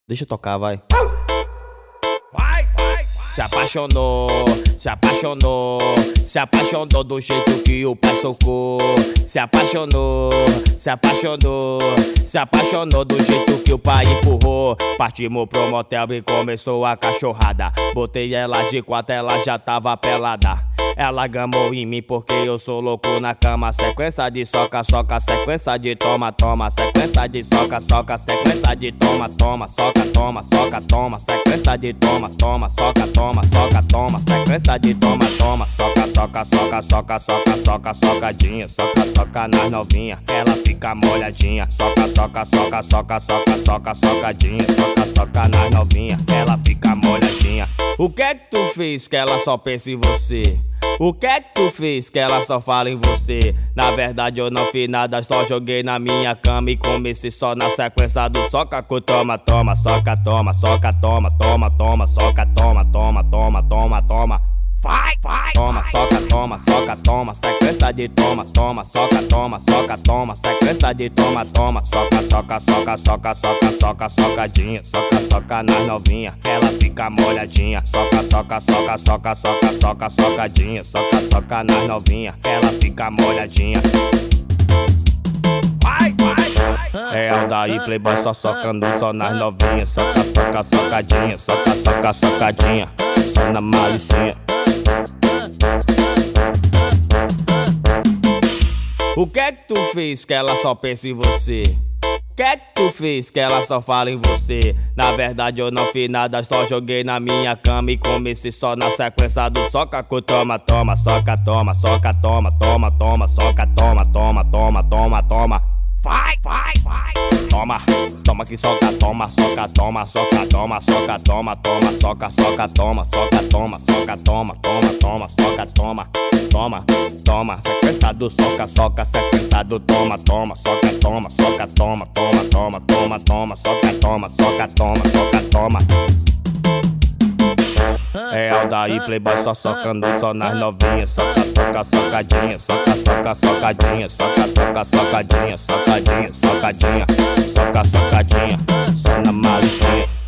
Deixa eu tocar, vai. Se apaixonou, se apaixonou, se apaixonou do jeito que o pai socou. Se apaixonou, se apaixonou, se apaixonou do jeito que o pai empurrou. Partimos pro motel e começou a cachorrada. Botei ela de quatro, ela já tava pelada. Ela gamou em mim porque eu sou louco na cama. Sequência de soca, soca, sequência de toma, toma. Sequência de soca, soca, sequência de toma, toma. Soca, toma, soca, toma. Sequência de toma, toma. Soca, toma, soca, toma. Sequência de toma, toma. Soca, soca, soca, soca, soca, soca, socadinha. Soca, soca nas novinha, ela fica molhadinha. Soca, soca, soca, soca, soca, soca, socadinha. Soca, soca nas novinha, ela fica molhadinha. O que é que tu fez que ela só pensa em você? O que é que tu fez que ela só fala em você? Na verdade eu não fiz nada, só joguei na minha cama e comecei só na sequência do soca com toma, toma, soca, toma, soca, toma, toma, toma, soca, toma, toma, toma, toma, toma. Vai, vai, toma, soca, toma, soca, toma, sequência de toma, toma, soca, toma, soca, toma, sequência de toma, toma, soca, soca, soca, soca, soca, soca, socadinha, soca, soca nas novinha, ela fica molhadinha, soca, soca, soca, soca, soca, soca, socadinha, soca, soca nas novinha, ela fica molhadinha. Vai, vai, vai. É Aldair Playboy só socando só nas novinhas, soca, soca, socadinha, soca, soca, socadinha, só na malicinha. O que é que tu fez que ela só pensa em você? O que é que tu fez que ela só fala em você? Na verdade eu não fiz nada, só joguei na minha cama e comecei só na sequência do soca com toma, toma, soca, toma, soca, toma, toma, toma, soca, toma, toma, toma, toma, toma. Vai, vai, vai. Toma, toma que soca, toma, soca, toma, soca, toma, soca, toma, toma, soca, soca, toma, soca, toma, soca, toma, toma, toma, soca, toma, toma, toma, sequência do soca, soca, sequência do toma, toma, soca, toma, soca, toma, toma, toma, toma, toma, soca, toma, soca, toma, soca, toma. É Aldair Playboy só socando só nas novinhas, soca, soca, socadinha, soca, soca, socadinha, soca, soca, socadinha, socadinha, socadinha, soca, socadinha, só na malicinha.